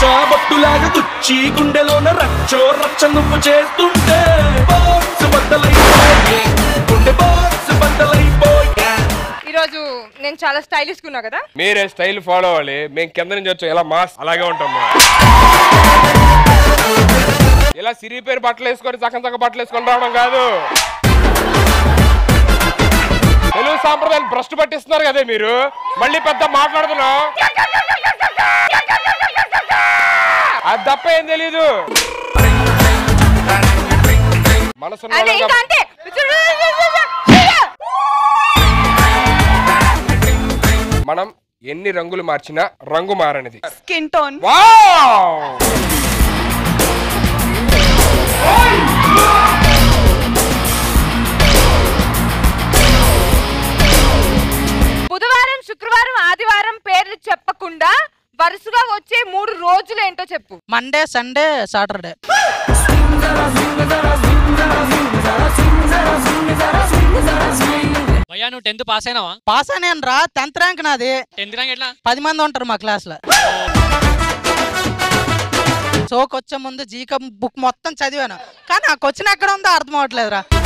బొట్టులాగా గుచ్చి గుండెలోన రచ్చో రచ్చ నువ్వు చేస్తుంటే బాక్స్ బద్దలైపోయే గుండె బాక్స్ బద్దలైపోయే. ఈరోజు నేను చాలా స్టైలిష్ ఉన్నా కదా. మీరే స్టైల్ ఫాలో అవ్వాలి. మేము కింద నుంచి వచ్చాం ఎలా మాస్ అలాగే ఉంటాం. ఇలా సిరి పేరు బట్టలు వేసుకొని సగం బట్టలు వేసుకొని రావడం కాదు. తెలుగు సాంప్రదాయాలు భ్రష్టు పట్టిస్తున్నారు కదే మీరు. మళ్ళీ పెద్ద మాట్లాడుతున్నాం. అది తప్ప ఏం తెలీదు. మనసు మనం ఎన్ని రంగులు మార్చినా రంగు మారనిది స్కిన్ టోన్. బుధవారం, శుక్రవారం, ఆదివారం పేర్లు చెప్పకుండా వరుసగా వచ్చే 3 రోజులు ఏంటో చెప్పు. Monday, Sunday, Saturday. భయ్యా నువ్వు 10th పాస్ అయినావా? పాస్ అయినాను రా. 10th ర్యాంక్ నాది. 10th ర్యాంక్ ఎట్లా? 10 మంది ఉంటారు మా క్లాస్ లో. సోకొచ్చే ముందు జీక బుక్ మొత్తం చదివాను, కానీ ఆ క్వశ్చన్ ఎక్కడ ఉందో అర్థం అవట్లేదురా.